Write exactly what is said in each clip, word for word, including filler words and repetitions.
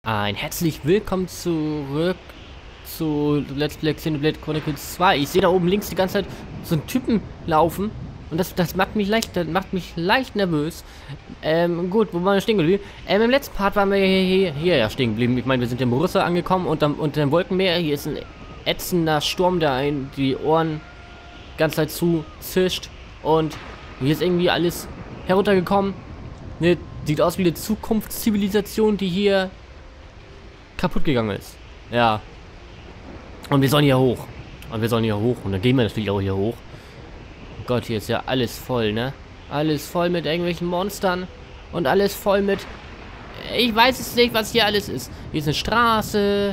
Ein herzlich willkommen zurück zu Let's Play Xenoblade Chronicles zwei. Ich sehe da oben links die ganze Zeit so einen Typen laufen. Und das, das macht mich leicht, das macht mich leicht nervös. Ähm, gut, wo waren wir stehen geblieben? Ähm, im letzten Part waren wir hier, hier, hier ja stehen geblieben. Ich meine, wir sind in Borussia angekommen und dann unter dem Wolkenmeer. Hier ist ein ätzender Sturm, der einen die Ohren die ganze Zeit zu zischt. Und hier ist irgendwie alles heruntergekommen. Ne, sieht aus wie eine Zukunftszivilisation, die hier kaputt gegangen ist. Ja. Und wir sollen hier hoch. Und wir sollen hier hoch. Und dann gehen wir natürlich auch hier hoch. Oh Gott, hier ist ja alles voll, ne? Alles voll mit irgendwelchen Monstern. Und alles voll mit... Ich weiß es nicht, was hier alles ist. Hier ist eine Straße.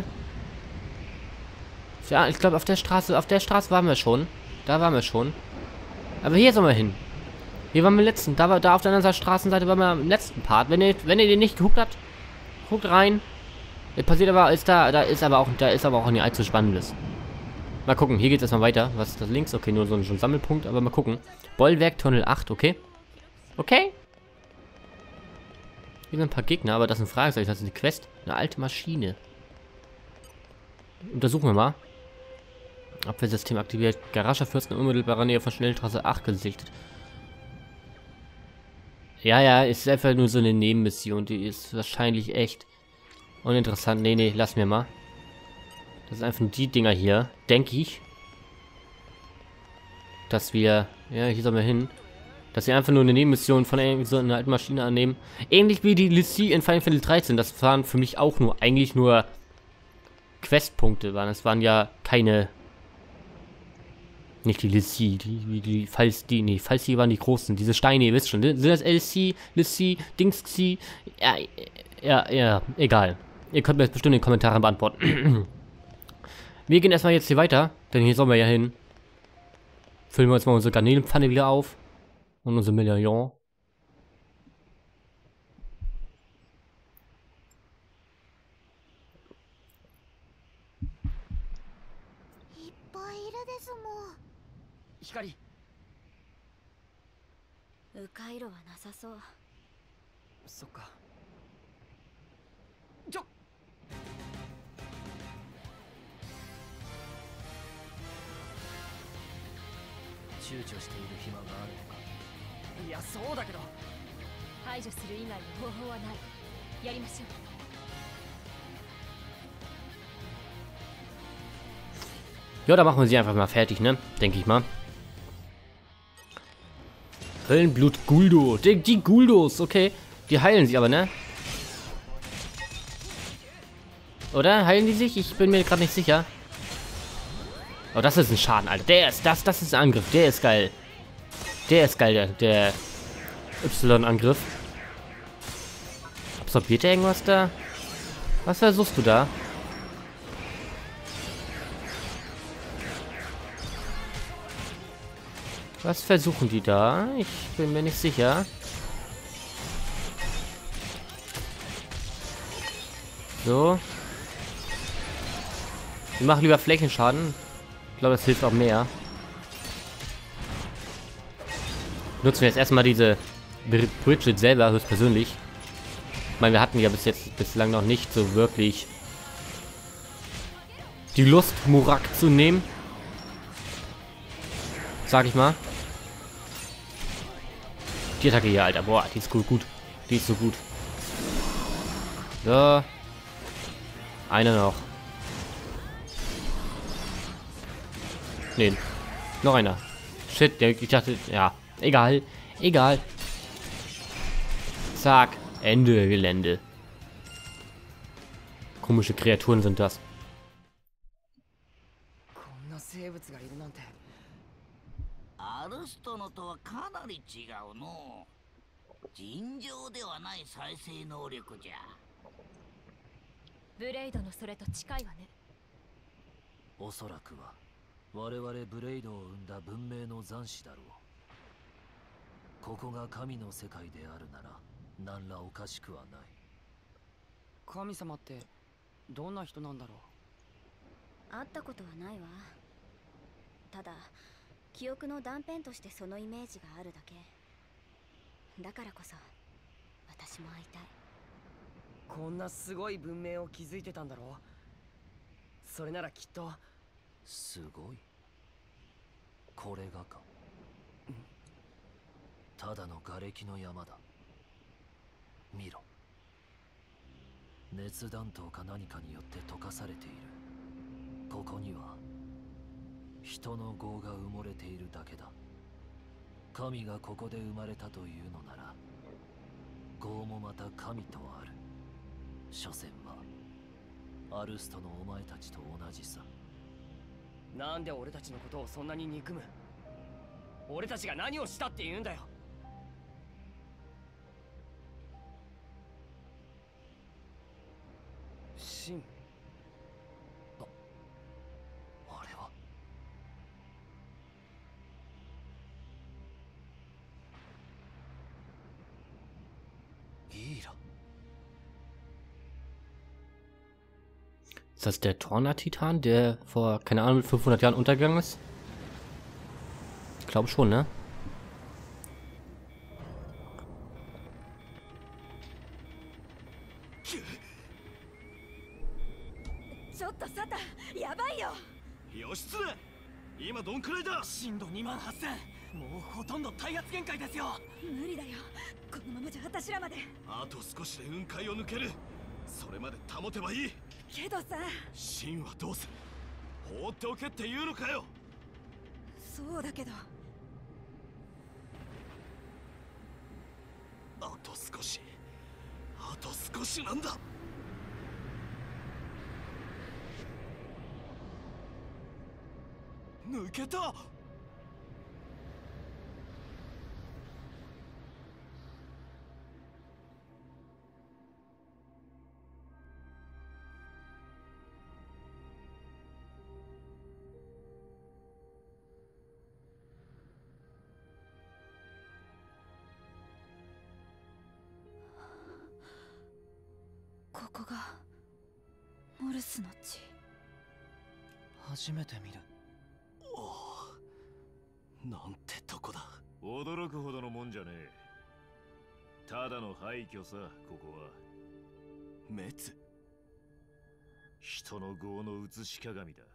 Ja, ich glaube, auf der Straße... Auf der Straße waren wir schon. Da waren wir schon. Aber hier sollen wir hin. Hier waren wir im letzten. Da, war, da auf der anderen Straßenseite waren wir im letzten Part. Wenn ihr, wenn ihr den nicht geguckt habt, guckt rein. Passiert aber, ist da, da ist aber auch, da ist aber auch nicht allzu Spannendes. Mal gucken, hier geht es erstmal weiter. Was ist das links? Okay, nur so ein, so ein Sammelpunkt, aber mal gucken. Bollwerk Tunnel acht, okay. Okay. Hier sind ein paar Gegner, aber das ist ein Fragezeichen. Das ist eine Quest. Eine alte Maschine. Untersuchen wir mal. Abwehrsystem aktiviert. Garagerfürsten in unmittelbarer Nähe von Schnellstraße acht gesichtet. Ja, ja, ist einfach nur so eine Nebenmission. Die ist wahrscheinlich echt uninteressant. Nee, nee, lass mir mal. Das sind einfach nur die Dinger hier. Denke ich. Dass wir... Ja, hier sollen wir hin. Dass wir einfach nur eine Nebenmission von irgendwie so einer alten Maschine annehmen. Ähnlich wie die Lucy in Final Fantasy dreizehn. Das waren für mich auch nur... Eigentlich nur... Questpunkte waren. Das waren ja keine... Nicht die Lucy. Die, die, falls die... Nee, falls die waren die großen. Diese Steine, ihr wisst schon. Sind das L C, Lucy, Dingsy? Ja, ja, ja, egal. Ihr könnt mir das bestimmt in den Kommentaren beantworten. Wir gehen erstmal jetzt hier weiter, denn hier sollen wir ja hin. Füllen wir uns mal unsere Garnelenpfanne wieder auf. Und unsere Medaillon. Hikari. 迂回路はなさそう。 そっか。ちょっ。躊躇している暇があるのか。いや、そうだけど。 排除する以外の方法はない。やりましょう。 Ja, da machen wir sie einfach mal fertig, ne? Denke ich mal. Höllenblut Guldo. Die, die Guldos, okay. Die heilen sich aber, ne? Oder? Heilen die sich? Ich bin mir gerade nicht sicher. Oh, das ist ein Schaden, Alter. Der ist, das, das ist ein Angriff. Der ist geil. Der ist geil, der, der Y-Angriff. Absorbiert der irgendwas da? Was versuchst du da? Was versuchen die da? Ich bin mir nicht sicher. So. Wir machen lieber Flächenschaden. Ich glaube, das hilft auch mehr. Nutzen wir jetzt erstmal diese Bridget selber höchstpersönlich. Ich meine, wir hatten ja bis jetzt bislang noch nicht so wirklich die Lust, Murak zu nehmen. Sag ich mal. Die Attacke hier, Alter. Boah, die ist gut, gut. Die ist so gut. So. Eine noch. Nee. Noch einer. Shit, der, ich dachte, ja. Egal. Egal. Zack. Ende Gelände. Komische Kreaturen sind das. アルストのとはかなり違うの。尋常ではない再生能力じゃ。 ブレイドのそれと近いわね。 おそらくは我々ブレイドを生んだ文明の残滓だろう。ここが神の世界であるなら何らおかしくはない。神様ってどんな人なんだろう。 会ったことはないわ。ただ記憶の断片としてそのイメージがあるだけ。だからこそ私も会いたい。 こんなすごい文明を築いてたんだろ。それならきっと。 すごい。これがか。ただの瓦礫の山だ。見ろ。熱弾頭か何かによって溶かされている。ここには人の業が埋もれているだけだ。神がここで生まれたというのなら、業もまた神とある。所詮はアルストのお前たちと同じさ。 なんで俺たちのことをそんなに憎む？俺たちが何をしたって言うんだよ。シン。 あ、あれは。ギーラ。 Ist das der Torna-Titan, der vor, keine Ahnung, fünfhundert Jahren untergegangen ist? Ich glaube schon, ne? ちょっとサタン、やばいよ。 義経、今どんくらいだ？ 震度にまんはっせん。もうほとんど耐圧限界ですよ。 無理だよ。このままじゃ私らまで。 あと少しで雲海を抜ける。それまで保てばいい。 けどさ。 秦はどうする？放っておけって言うのかよ。 そうだけど。 あと少し。あと少しなんだ。抜けた。 ここがモルスの地。 初めて見る。 おお、なんてとこだ。 驚くほどのもんじゃねえ。ただの廃墟さ、ここは。 滅？ 人の業の映し鏡だ。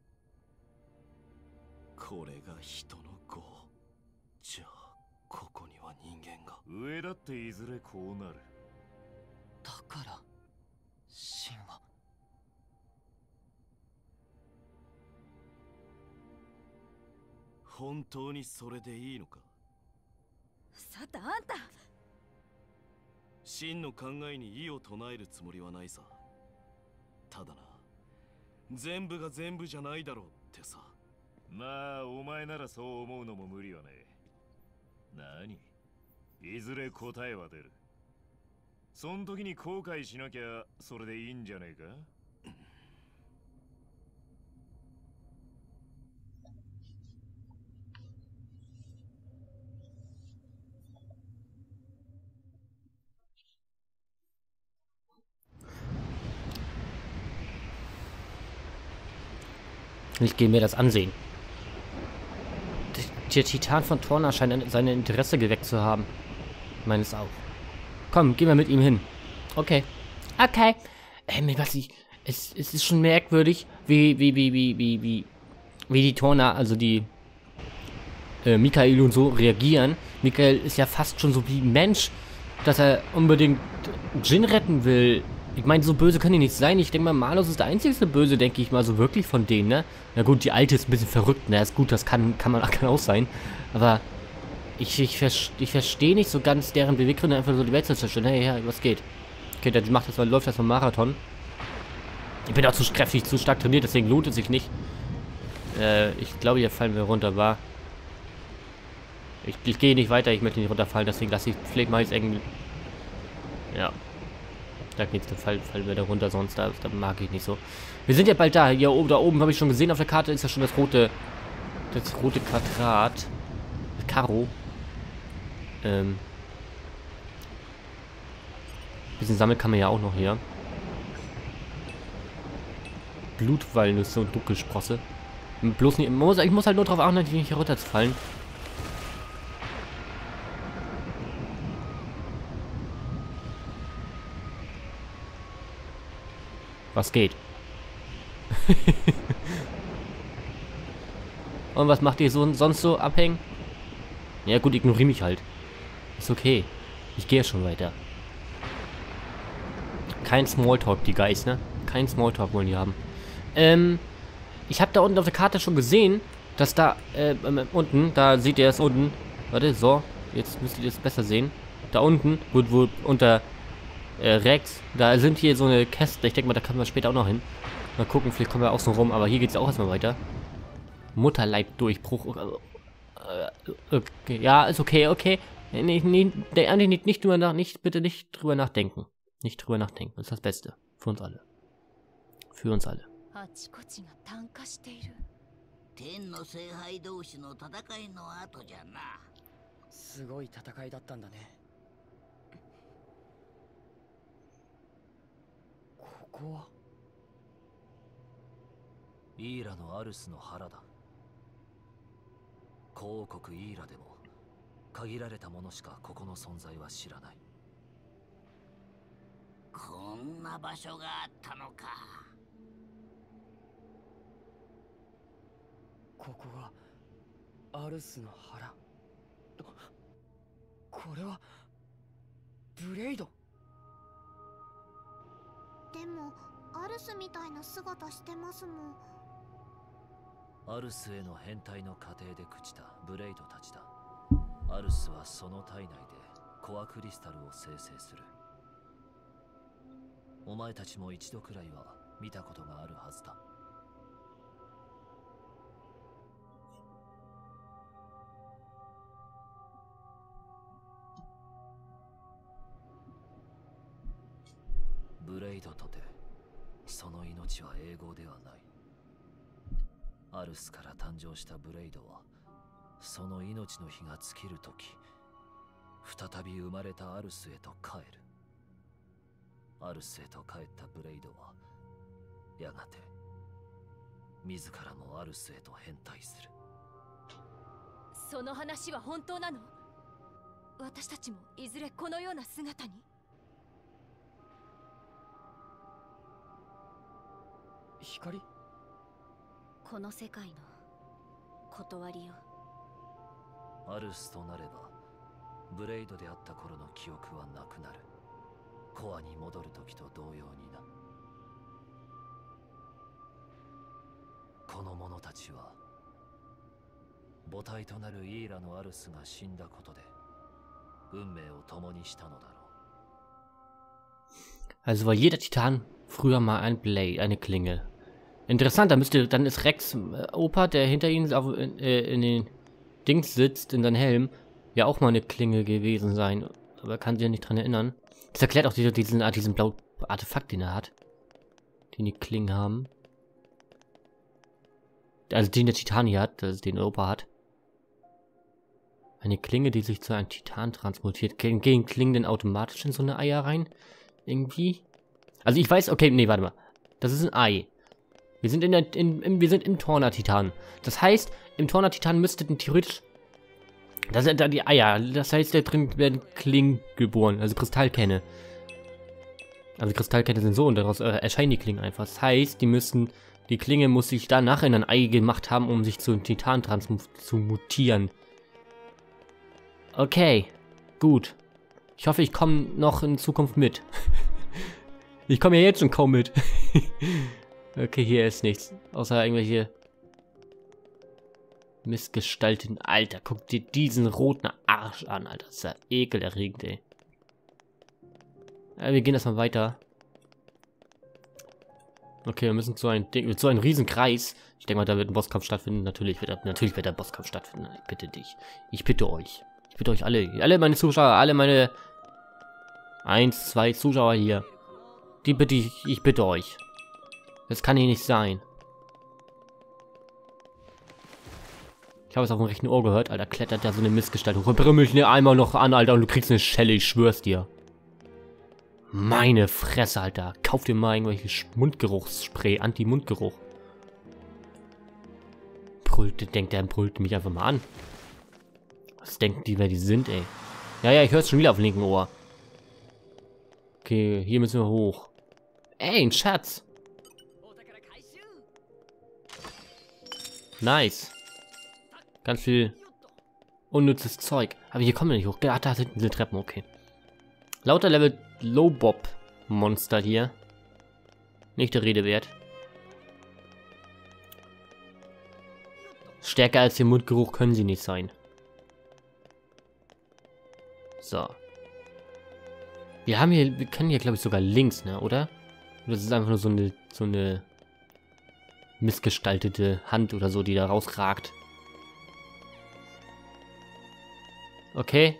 これが人の業。じゃあここには人間が。 上だっていずれこうなる。 だから神話。 本当にそれでいいのか？ サタン、あんた。 真の考えに異を唱えるつもりはないさ。ただな、全部が全部じゃないだろうってさ。 まあお前ならそう思うのも無理はねえ。何？いずれ答えは出る。そん時に後悔しなきゃそれでいいんじゃねえか？ Ich gehe mir das ansehen. Der Titan von Torna scheint sein Interesse geweckt zu haben. Meines auch. Komm, gehen wir mit ihm hin. Okay. Okay. Ähm, was ich. Es, es ist schon merkwürdig, wie, wie, wie, wie, wie, wie, wie die Torna, also die äh, Mikael und so reagieren. Mikael ist ja fast schon so wie ein Mensch, dass er unbedingt Jin retten will. Ich meine, so böse können die nicht sein. Ich denke mal, Malus ist der einzigste Böse, denke ich mal, so wirklich von denen, ne? Na gut, die Alte ist ein bisschen verrückt, ne? Ist gut, das kann, kann man kann auch sein. Aber ich, ich, ich verstehe nicht so ganz deren Beweggründe, einfach so die Welt zu zerstören. Hey, ja, was geht? Okay, der macht das, läuft das vom Marathon. Ich bin auch zu kräftig, zu stark trainiert, deswegen lohnt es sich nicht. Äh, ich glaube, hier fallen wir runter, war. Ich, ich gehe nicht weiter, ich möchte nicht runterfallen, deswegen lasse ich, vielleicht mache ich es irgendwie. Ja. Da geht's, da fallen, fallen wir da runter, sonst da, da mag ich nicht so. Wir sind ja bald da. Hier oben, da oben habe ich schon gesehen auf der Karte, ist ja schon das rote, das rote Quadrat. Das Karo. Ähm. Bisschen sammeln kann man ja auch noch hier. Blutwalnüsse und Duckelsprosse. Bloß nicht, muss, ich muss halt nur drauf achten, nicht hier runterzufallen. Was geht? Und was macht ihr so, sonst so abhängen? Ja gut, ignoriere mich halt. Ist okay. Ich gehe schon weiter. Kein Smalltalk, die Guys, ne? Kein Smalltalk wollen die haben. Ähm, ich habe da unten auf der Karte schon gesehen, dass da, äh, unten, da seht ihr es unten. Warte, so. Jetzt müsst ihr das besser sehen. Da unten, wo, wo unter äh, Rex, da sind hier so eine Käste. Ich denke mal, da können wir später auch noch hin. Mal gucken, vielleicht kommen wir außen rum, aber hier geht es auch erstmal weiter. Mutterleibdurchbruch. Äh, okay. Ja, ist okay, okay. Nee, nee, nee, nicht, nicht drüber nach, nicht, bitte nicht drüber nachdenken. Nicht drüber nachdenken. Das ist das Beste. Für uns alle. Für uns alle. 天の聖杯同士の戦いの後じゃな。 すごい戦いだったんだね。ここはイーラのアルスの腹だ。皇国イーラでも限られた者しかここの存在は知らない。 こんな場所があったのか。 ここがアルスの腹。これはブレイド。 でもアルスみたいな姿してますもん。 アルスへの変態の過程で朽ちたブレイドたちだ。アルスはその体内でコアクリスタルを生成する。お前たちも一度くらいは見たことがあるはずだ。ブレイドとてその命は永劫ではない。アルスから誕生したブレイドはその命の火が尽きるとき再び生まれたアルスへと帰る。アルスへと帰ったブレイドはやがて自らもアルスへと変態する。 その話は本当なの？私たちもいずれこのような姿に？ 光？ この世界の断りよ。 アルスとなればブレイドであった頃の記憶はなくなる。コアに戻る時と同様にな。この者たちは母体となるイーラのアルスが死んだことで運命を共にしたのだろう。 Also war jeder Titan früher mal ein Blade, eine Klinge. Interessant, da müsste, dann ist Rex äh, Opa, der hinter ihnen auf, äh, in den Dings sitzt, in seinem Helm, ja auch mal eine Klinge gewesen sein. Aber kann sich ja nicht dran erinnern. Das erklärt auch diesen, diesen, diesen blauen Artefakt, den er hat. Den die Klingen haben. Also den der Titan hier hat, also den Opa hat. Eine Klinge, die sich zu einem Titan transmutiert. Gehen Klingen denn automatisch in so eine Eier rein? Irgendwie? Also ich weiß, okay, nee, warte mal. Das ist ein Ei. Wir sind in der, in, in, wir sind im Torna-Titan. Das heißt, im Torna-Titan müssten theoretisch, das sind da die Eier, das heißt, da drin werden Klingen geboren, also Kristallkerne. Also Kristallkerne sind so und daraus äh, erscheinen die Klingen einfach. Das heißt, die müssen, die Klinge muss sich danach in ein Ei gemacht haben, um sich zu einem Titan zu mutieren. Okay, gut. Ich hoffe, ich komme noch in Zukunft mit. Ich komme ja jetzt schon kaum mit. Okay, hier ist nichts. Außer irgendwelche Missgestalten. Alter, guck dir diesen roten Arsch an, Alter. Das ist ja ekelerregend, ey. Ja, wir gehen erstmal weiter. Okay, wir müssen zu einem Ding, zu einem riesen Kreis. Ich denke mal, da wird ein Bosskampf stattfinden. Natürlich wird, da, natürlich wird der Bosskampf stattfinden. Ich bitte dich. Ich bitte euch. Ich bitte euch alle. Alle meine Zuschauer, alle meine eins, zwei Zuschauer hier. Die bitte ich, ich bitte euch. Das kann hier nicht sein. Ich habe es auf dem rechten Ohr gehört, Alter. Klettert da so eine Missgestalt hoch. Brümmel mich ne einmal noch an, Alter, und du kriegst eine Schelle, ich schwör's dir. Meine Fresse, Alter. Kauf dir mal irgendwelches Mundgeruchsspray, Anti-Mundgeruch. Brüllt, denkt der, brüllt mich einfach mal an. Was denken die, wer die sind, ey? Ja, ja, ich höre es schon wieder auf dem linken Ohr. Okay, hier müssen wir hoch. Ey, ein Schatz. Nice. Ganz viel unnützes Zeug. Aber hier kommen wir nicht hoch. Ach, da sind diese Treppen, okay. Lauter Level Low-Bob-Monster hier. Nicht der Rede wert. Stärker als ihr Mundgeruch können sie nicht sein. So. Wir haben hier, wir können hier, glaube ich, sogar links, ne, oder? Das ist einfach nur so eine, so eine missgestaltete Hand oder so, die da rausragt. Okay.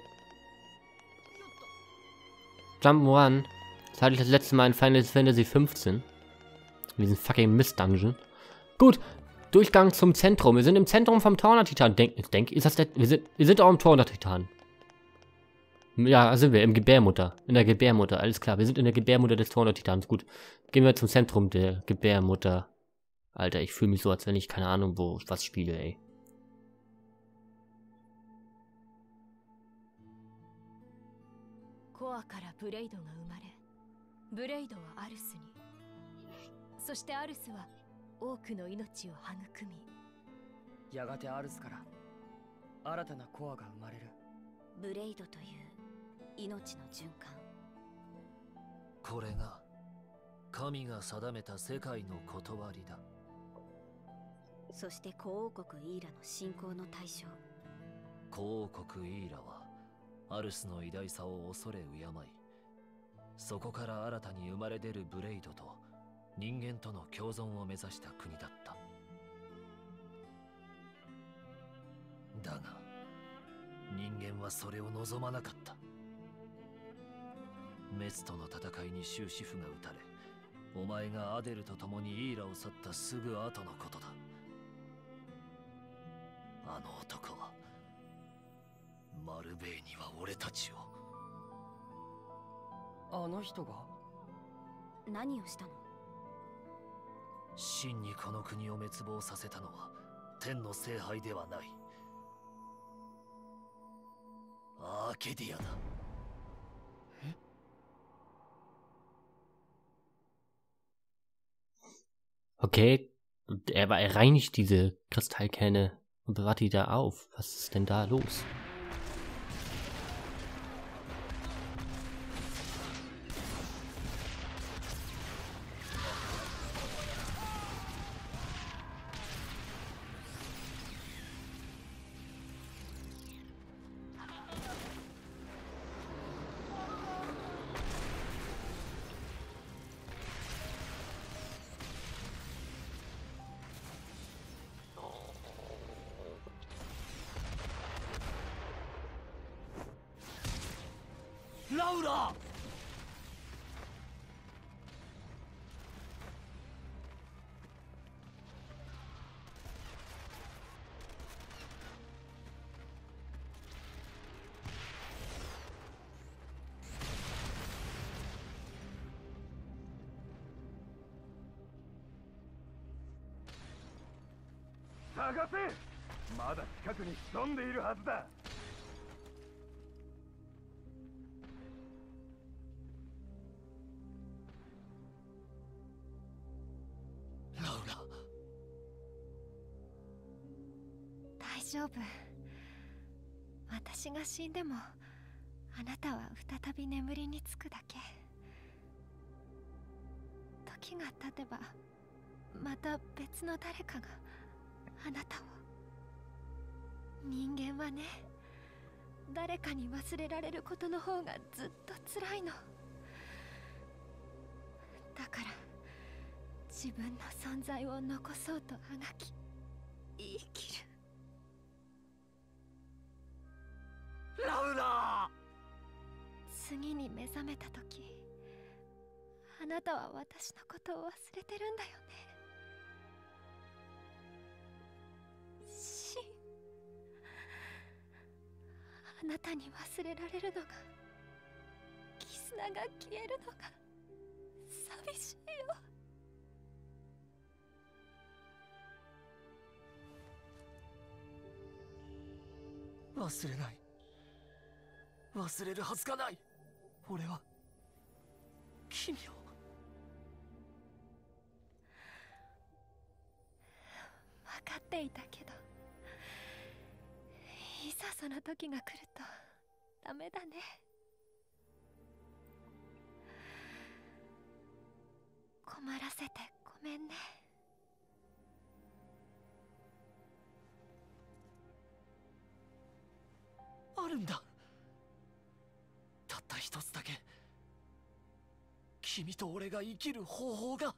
Jump'n'Run. Das hatte ich das letzte Mal in Final Fantasy fünfzehn. In diesem fucking Mist-Dungeon. Gut. Durchgang zum Zentrum. Wir sind im Zentrum vom Torna-Titan. Denk, denk, ist das der, wir sind, wir sind auch im Torna-Titan. Ja, sind wir. Im Gebärmutter. In der Gebärmutter. Alles klar. Wir sind in der Gebärmutter des Torna-Titans. Gut. Gehen wir zum Zentrum der Gebärmutter. Alter, ich fühle mich so, als wenn ich keine Ahnung, wo was spiele, ey. Koaからブレイドが生まれ、ブレイドはアルスに、そしてアルスは多くの命を育み、 やがてアルスから新たなコアが生まれる。 ブレイドという命の循環。 これが神が定めた世界の断りだ。 そして古王国イーラの信仰の対象。 古王国イーラはアルスの偉大さを恐れ敬い、そこから新たに生まれ出るブレイドと人間との共存を目指した国だった。だが人間はそれを望まなかった。メツとの戦いに終止符が打たれ、お前がアデルと共にイーラを去ったすぐ後のことだ。あの男はマルベイには俺たちを。 あの人が何をしたの？ 真にこの国を滅亡させたのは天の聖杯ではない。アーケディアだ。 え Okay, er, er reinigt diese Kristallkerne und bewahrt die da auf. Was ist denn da los? Laura! 探せ！まだ近くに潜んでいるはずだ。 ラウラ。 大丈夫。私が死んでもあなたは再び眠りにつくだけ。時が経てばまた別の誰かがあなたを。人間はね、誰かに忘れられることの方がずっと辛いの。だから自分の存在を残そうとあがき生きる。 ラウラ。 次に目覚めた時、あなたは私のことを忘れてるんだよね。シン、あなたに忘れられるのが、キスナが消えるのが寂しいよ。 忘れない。忘れるはずがない。俺は君を。 分かっていたけその時が来るとダメだね。困らせてごめんね。 あるんだ。たった一つだけ君と俺が生きる方法が。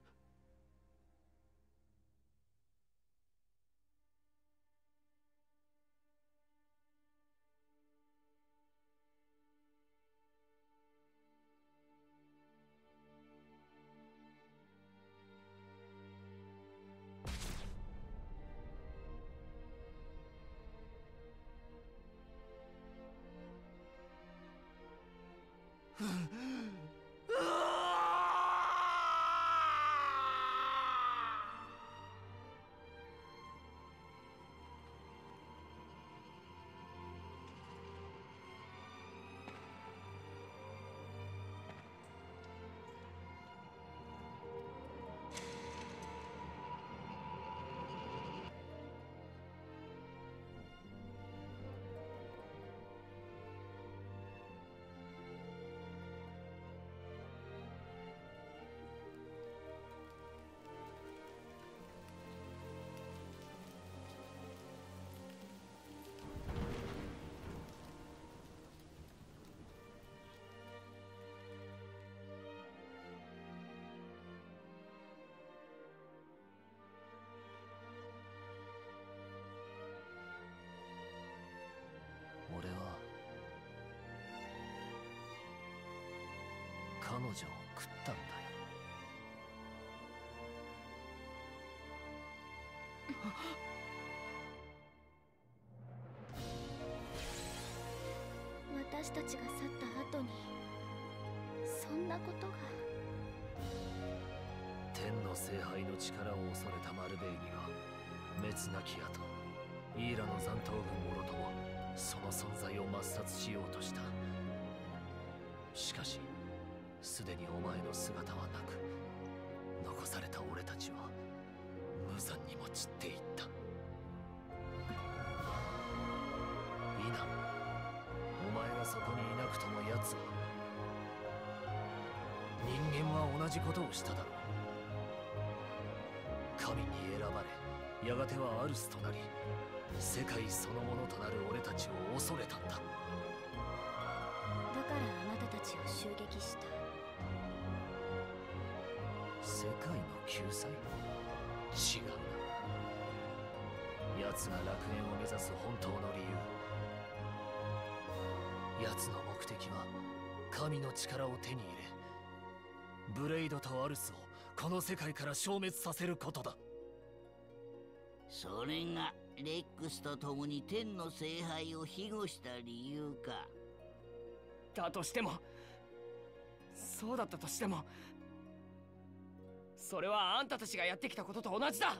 俺は彼女を食ったんだよ。 私たちが去った後にそんなことが。 天の聖杯の力を恐れたマルベイニが滅なき後、イーラの残党軍もろともその存在を抹殺しようとした。しかしすでにお前の姿はなく、残された俺たちは無残にも散っていった。いな、お前がそこにいなくとも奴は、人間は同じことをしただろう。神に選ばれ、やがてはアルスとなり、世界そのものとなる俺たちを恐れたんだ。 だからあなたたちを襲撃した。 世界の救済？違うな。奴が楽園を目指す本当の理由、奴の目的は神の力を手に入れ、ブレイドとアルスをこの世界から消滅させることだ。 それがレックスと共に天の聖杯を庇護した理由か。 だとしても、そうだったとしても、それはあんたたちがやってきたことと同じだ。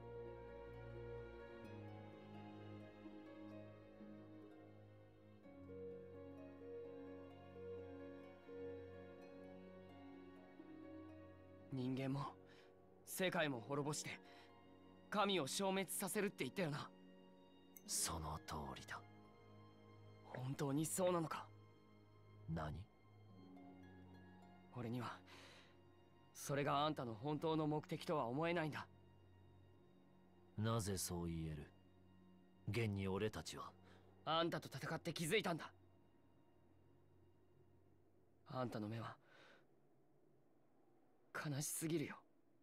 人間も世界も滅ぼして神を消滅させるって言ったよな。 その通りだ。 本当にそうなのか？ 何？ 俺にはそれがあんたの本当の目的とは思えないんだ。 なぜそう言える？現に俺たちはあんたと戦って気づいたんだ。あんたの目は悲しすぎるよ。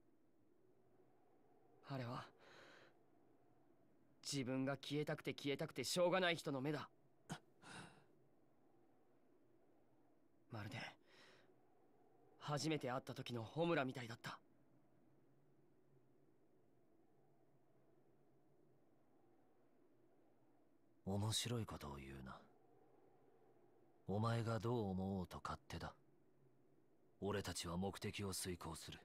あれは自分が消えたくて消えたくてしょうがない人の目だ。まるで初めて会った時のホムラみたいだった。 面白いことを言うな。お前がどう思おうと勝手だ。俺たちは目的を遂行する。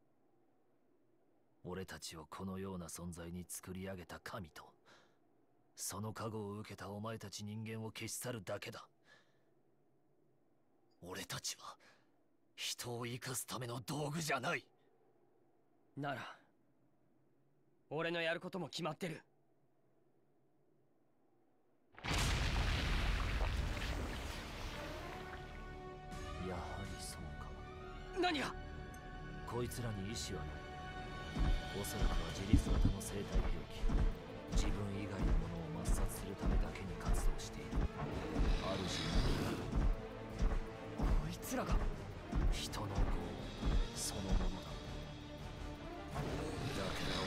俺たちをこのような存在に作り上げた神と、その加護を受けたお前たち人間を消し去るだけだ。俺たちは人を生かすための道具じゃない。 なら俺のやることも決まってる。 何がこいつらに意志はない。おそらくは自立型の生体兵器。自分以外のものを抹殺するためだけに活動している。ある種のこいつらが人の業そのものだ。だから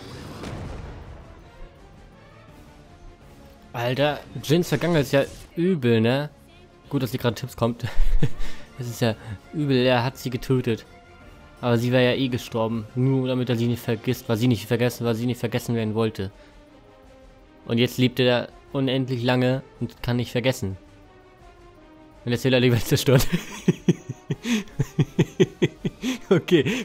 俺は Alter, Jins Vergangenheit ist ja übel, ne? Gut, dass sie gerade Tipps kommt. Das ist ja übel, er hat sie getötet. Aber sie wäre ja eh gestorben. Nur damit er sie nicht vergisst, weil sie nicht vergessen, weil sie nicht vergessen werden wollte. Und jetzt lebt er unendlich lange und kann nicht vergessen. Und jetzt will er die Welt zerstören. Okay.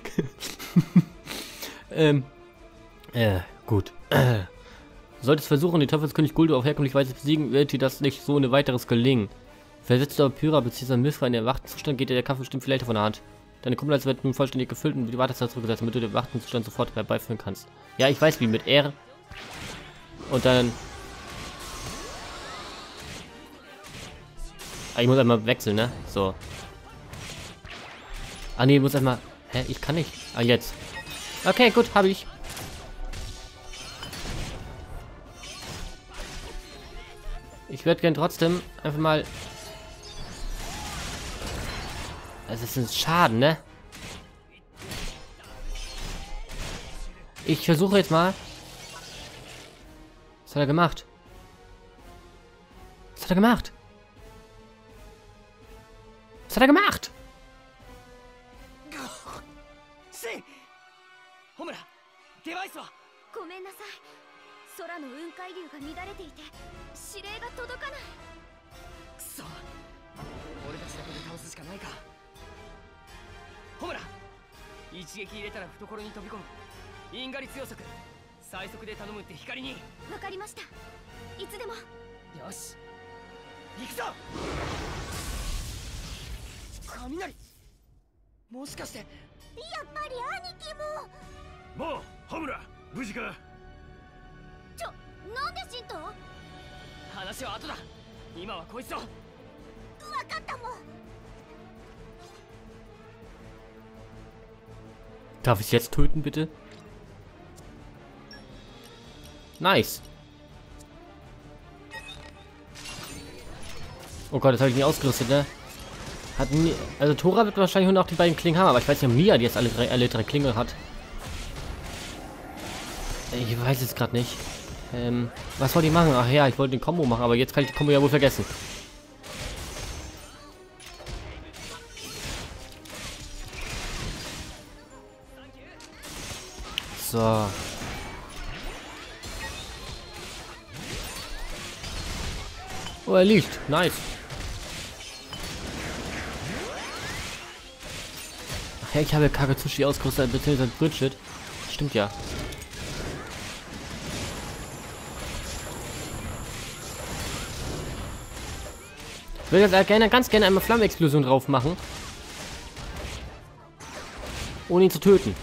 ähm. Äh, gut. Solltest versuchen, die Teufelskönig Guldo auf herkömmliche Weise zu besiegen, wird dir das nicht so ohne weiteres gelingen. Versetzt du Pyra bzw. Mithra in den erwachten Zustand, geht dir der Kampf bestimmt viel leichter von der Hand. Deine Kumpel wird nun vollständig gefüllt und die Wartezeit zurückgesetzt, damit du den erwachten Zustand sofort herbeiführen kannst. Ja, ich weiß wie, mit R. Und dann... Ah, ich muss einmal wechseln, ne? So. Ah, nee, ich muss einmal... Hä? Ich kann nicht. Ah, jetzt. Okay, gut, habe ich. Ich würde gern trotzdem einfach mal... Es ist ein Schaden, ne? Ich versuche jetzt mal... Was hat er gemacht? Was hat er gemacht? Was hat er gemacht? ホムラ、デバイスはごめんなさい。空の雲海流が乱れていて指令が届かない。 くそ、俺たちだけで倒すしかないか。ホムラ、一撃入れたら懐に飛び込む。因果率予測、最速で頼むって光に。 わかりました。いつでも。 よし、行くぞ。雷、もしかして。やっぱり兄貴も。 もう、ホムラ、無事か。 ちょ、なんでシント？ 話は後だ。今はこいつを。わかったもん。 Darf ich jetzt töten, bitte? Nice. Oh Gott, das habe ich nicht ausgerüstet, ne? Hat nie, also Tora wird wahrscheinlich nur noch die beiden Klingen haben, aber ich weiß nicht, ob Mia die jetzt alle drei, alle drei Klingen hat. Ich weiß es gerade nicht. Ähm, was soll die machen? Ach ja, ich wollte den Combo machen, aber jetzt kann ich die Combo ja wohl vergessen. So. Oh, er liegt. Nice. Ach ja, ich habe Kagetsushi ausgerüstet, beziehungsweise Bridget. Stimmt ja. Ich würde jetzt gerne, ganz gerne einmal Flammenexplosion drauf machen. Ohne ihn zu töten.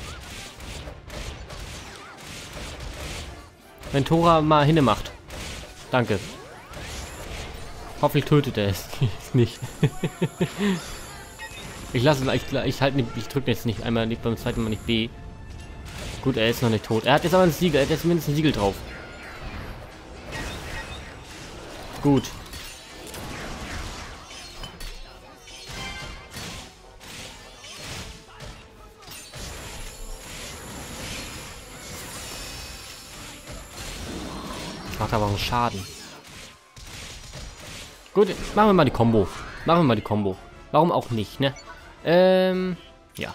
Wenn Tora mal hinne macht. Danke. Hoffentlich tötet er es nicht. Ich lasse es, ich, ich halte, ich drücke jetzt nicht einmal, nicht beim zweiten Mal nicht B. Gut, er ist noch nicht tot. Er hat jetzt aber ein Siegel, er hat jetzt mindestens ein Siegel drauf. Gut. Macht aber auch einen Schaden. Gut, machen wir mal die Combo. Machen wir mal die Combo. Warum auch nicht, ne? Ähm, ja.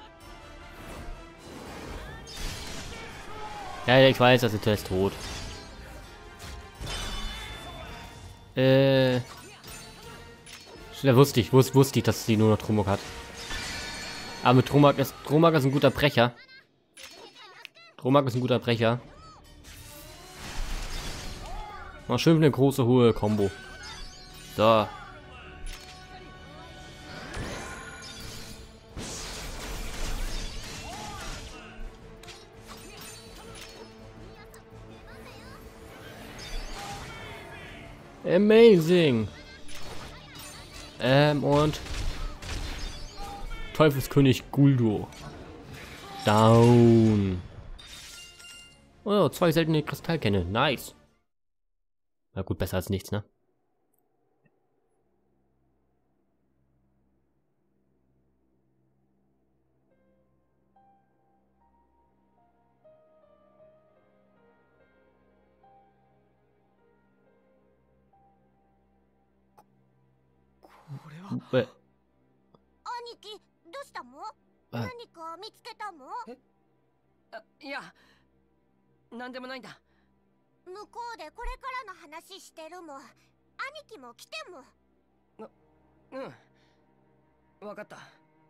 Ja, ich weiß, also der ist tot. Äh. Da wusste ich, wusste, wusste ich, dass sie nur noch Trumok hat. Aber mit Trumok ist, Trumok ist ein guter Brecher. Trumok ist ein guter Brecher. Mal schön eine große, hohe Combo. So. Amazing. Ähm, und Teufelskönig Guldur. Down. Oh, zwei seltene Kristallkerne. Nice. Na gut, besser als nichts, ne? Äh. 兄貴どうしたの？ あ何か見つけたの？ あ、いや、なんでもないんだ。 向こうでこれからの話してるもん。兄貴も来ても。 うん、わかった。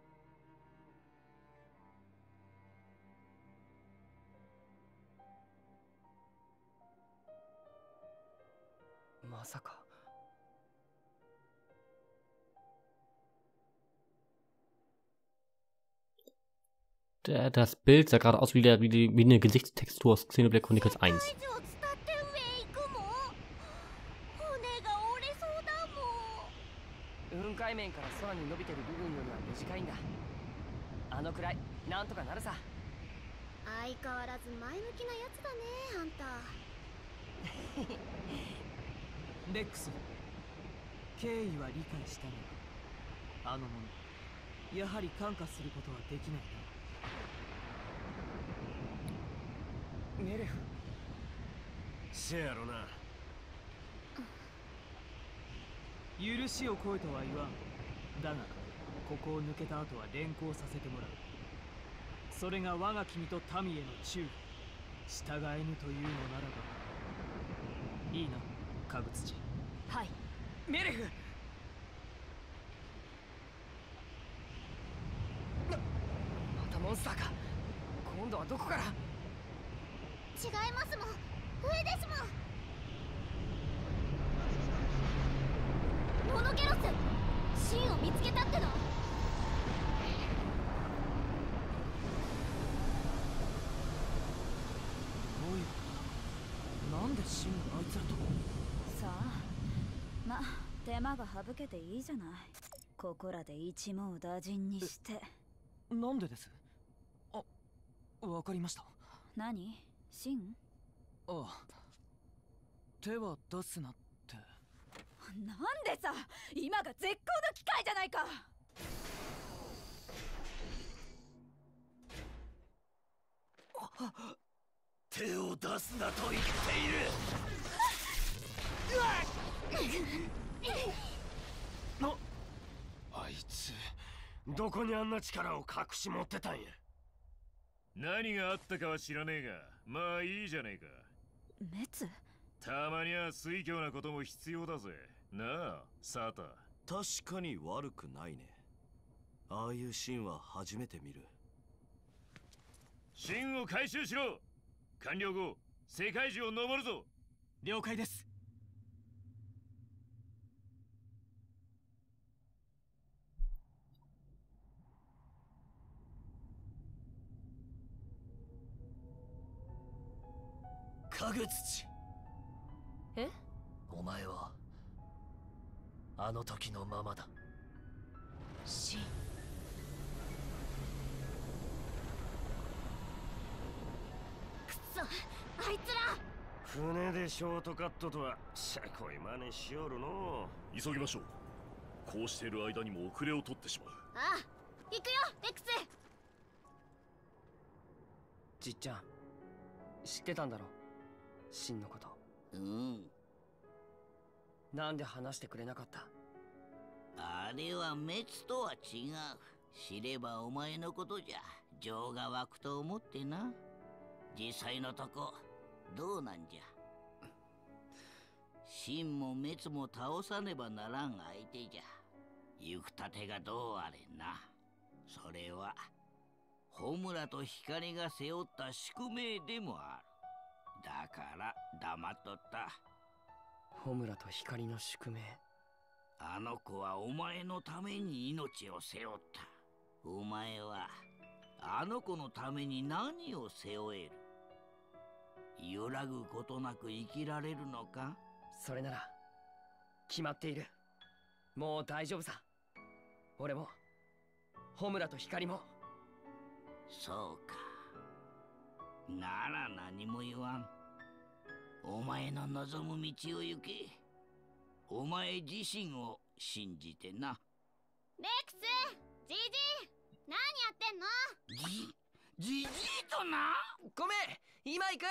まさか。 Der, das Bild sah gerade aus wie, der, wie, die, wie eine Gesichtstextur aus Xenoblade Chronicles eins. 雲海面から空に伸びてる部分よりは短いんだ。あのくらいなんとかなるさ。 相変わらず前向きなやつだね、あんた。 レックス、経緯は理解したのか。あの者、やはり感化することはできないな。 メレフ。 せやろな。 許しを請えとは言わん。だがここを抜けた後は連行させてもらう。それが我が君と民への忠義。従えぬというのならばいいな、カグツチ。 はい。 メレフ。またモンスターか。今度はどこから。 違いますもん、上ですもん。モノゲロス、シンを見つけたっての？ どういうこと？なんでシンがあいつらと。 さあ、ま、手間が省けていいじゃない。ここらで一網打尽にして。 なんでです？あ、わかりました。 何？シン？ ああ、手は出すなって。 なんでさ、今が絶好の機会じゃないか。 手を出すなと言っている。な、あいつどこにあんな力を隠し持ってたんや。 何があったかは知らねえが、まあいいじゃねえか。 滅？ たまには水強なことも必要だぜ。なあ、サータ。 確かに悪くないね。ああいうシーンは初めて見る。 芯を回収しろ。完了後、世界中を登るぞ。 了解です。 カグツチ。 え？ お前はあの時のままだ。 シン。 くそ、あいつら。 船でショートカットとはせこい真似しよるの。 急ぎましょう。こうしている間にも遅れを取ってしまう。 ああ、行くよ、レックス。 じっちゃん、知ってたんだろ、シンのこと。 うん。 なんで話してくれなかった？ あれは滅とは違う。知ればお前のことじゃ情が湧くと思ってな。実際のとこどうなんじゃ。真も滅も倒さねばならん相手じゃ。行くたてがどうあれな。それは穂村と光が背負った宿命でもある。だから黙っとった。 穂村と光の宿命。 あの子はお前のために命を背負った。お前はあの子のために何を背負える？揺らぐことなく生きられるのか？ それなら決まっている。もう大丈夫さ。俺もホムラと光も。 そうか。なら何も言わん。お前の望む道を行け。お前自身を信じてな。 レックス、ジジイ、何やってんの？ じ、じじいとな。 ごめん、今行く。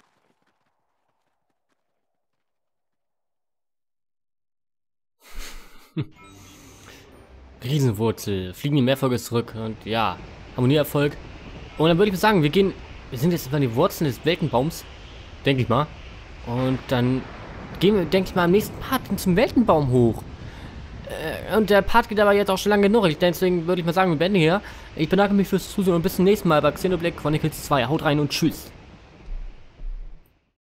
Riesenwurzel, fliegen die Mehrfolge zurück und ja, Harmonieerfolg. Und dann würde ich mal sagen, wir gehen, wir sind jetzt über die Wurzeln des Weltenbaums, denke ich mal. Und dann gehen wir, denke ich mal, am nächsten Part zum Weltenbaum hoch. Äh, und der Part geht aber jetzt auch schon lange genug. Deswegen würde ich mal sagen, wir beenden hier. Ich bedanke mich fürs Zusehen und bis zum nächsten Mal bei Xenoblade Chronicles zwei. Haut rein und tschüss.